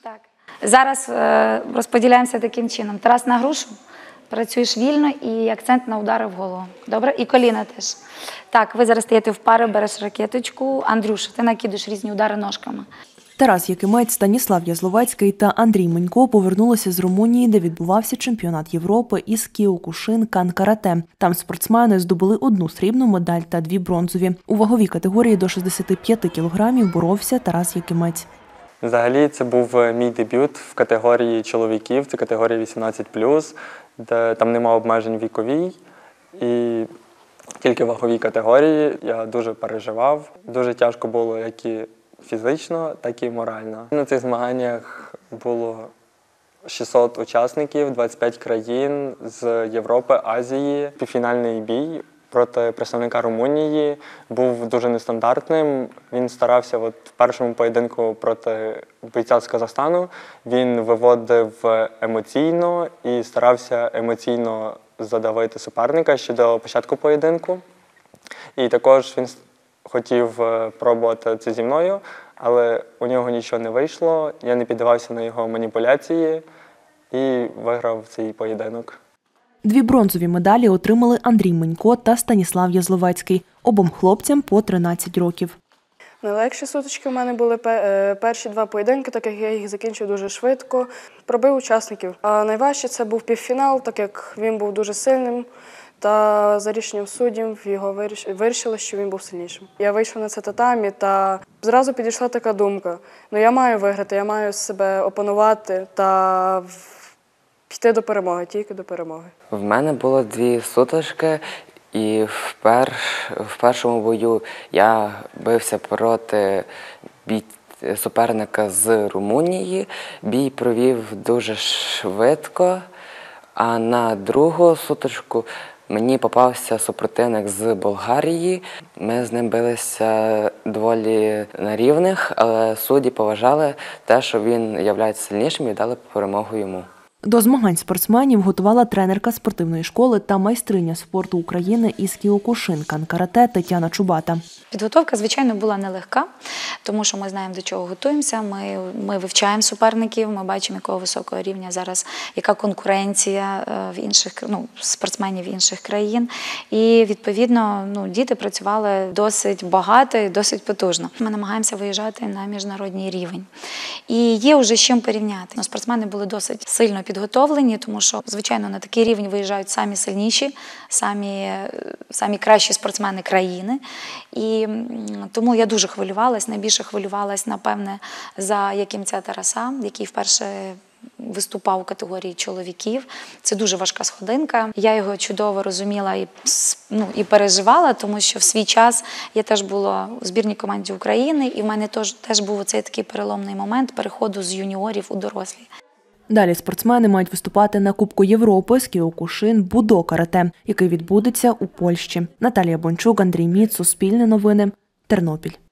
Так. Зараз розподіляємося таким чином. Тарас на грушу, працюєш вільно і акцент на удари в голову. Добре? І коліна теж. Так, ви зараз стаєте в пари, береш ракеточку. Андрюша, ти накидуєш різні удари ножками. Тарас Якимець, Станіслав Язловецький та Андрій Менько повернулися з Румунії, де відбувався чемпіонат Європи із Кіокушин кан-карате. Там спортсмени здобули 1 срібну медаль та 2 бронзові. У ваговій категорії до 65 кілограмів боровся Тарас Якимець. Взагалі, це був мій дебют в категорії чоловіків, це категорія 18+, де там нема обмежень віковій. І тільки в ваговій категорії я дуже переживав. Дуже тяжко було як і фізично, так і морально. На цих змаганнях було 600 учасників, 25 країн з Європи, Азії. Півфінальний бій проти представника Румунії був дуже нестандартним. Він старався в першому поєдинку проти бійця з Казахстану. Він виводив емоційно і старався емоційно задавити суперника ще до початку поєдинку. І також він хотів пробувати це зі мною, але у нього нічого не вийшло. Я не піддавався на його маніпуляції і виграв цей поєдинок. 2 бронзові медалі отримали Андрій Менько та Станіслав Язловецький. Обом хлопцям по 13 років. Найлегші сутички у мене були перші 2 поєдинки, так як я їх закінчив дуже швидко. Пробив учасників. А найважче це був півфінал, так як він був дуже сильним. Та за рішенням суддів його вирішили, що він був сильнішим. Я вийшов на це татамі, та зразу підійшла така думка. Ну я маю виграти, я маю себе опанувати та піти до перемоги, тільки до перемоги. В мене було 2 сутички, і в першому бою я бився проти суперника з Румунії. Бій провів дуже швидко, а на другу сутичку мені попався супротивник з Болгарії. Ми з ним билися доволі на рівних, але судді поважали те, що він є сильнішим, і дали перемогу йому. До змагань спортсменів готувала тренерка спортивної школи та майстриня спорту України із Кіокушин кан-карате Тетяна Чубата. Підготовка, звичайно, була нелегка, тому що ми знаємо, до чого готуємося, ми вивчаємо суперників, ми бачимо, якого високого рівня зараз, яка конкуренція в інших, спортсменів інших країн. І, відповідно, діти працювали досить багато і досить потужно. Ми намагаємося виїжджати на міжнародний рівень. І є вже з чим порівняти. Спортсмени були досить сильно підготовлені, тому що, звичайно, на такий рівень виїжджають самі сильніші, самі кращі спортсмени країни. І тому я дуже хвилювалась, найбільше хвилювалась, напевне, за Якимця Тараса, який вперше виступав у категорії чоловіків. Це дуже важка сходинка. Я його чудово розуміла і переживала, тому що в свій час я теж була у збірній команді України, і в мене теж був оцей такий переломний момент переходу з юніорів у дорослі. Далі спортсмени мають виступати на Кубку Європи з Кіокушин будо-карате, який відбудеться у Польщі. Наталія Бончук, Андрій Міц, Суспільне новини, Тернопіль.